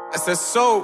I said so.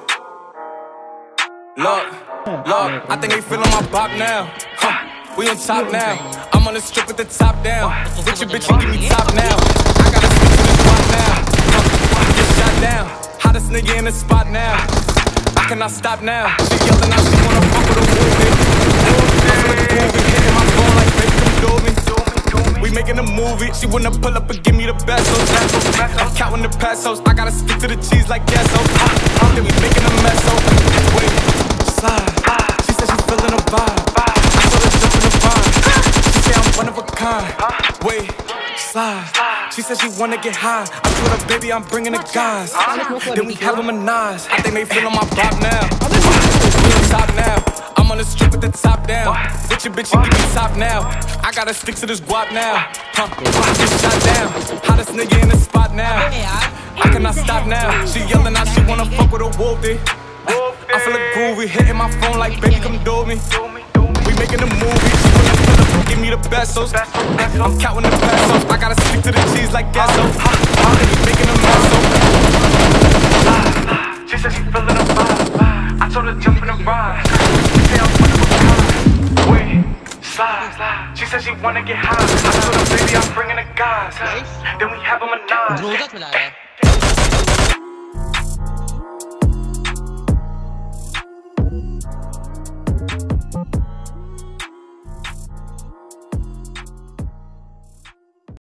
Look, I think they feeling my bop now. We on top now. I'm on the strip with the top down. With your bitch, you give me top now. I gotta stick to this spot now. Get shot down. Hottest nigga in the spot now. I cannot stop now. She yelling out, she wanna fuck with a movie. Hitting my phone like baby, come do me. We making a movie. She wanna pull up and give me the pesos. I'm counting the pesos. I gotta stick to the cheese like queso. Then we making a mess. So wait, slide. She said she's feeling a vibe. I told her jump in the vibe. She said I'm one of a kind. Wait, slide. She said she wanna get high. I told her, baby, I'm bringing the guys. Then we have a menage. I think they feeling my bop now. We on top now. I'm on the strip with the top down. With your bitch, you give me top now. I gotta stick to this guap now. Get shot down. Hottest nigga in the spot now. I cannot stop now. She yelling out, she wanna fuck with a wolfie. I feel like groovy, hitting my phone like baby, come do me. We making a movie. She wanna pull up and give me the pesos. I'm counting the pesos. I gotta stick to the cheese like queso. We making a mess. She said she feeling a vibe. I told her jump in the ride. She said I'm one of a kind. Wait, slide. She said she wanna get high. I told her, baby, I'm bringing the guys. Then we have a menage.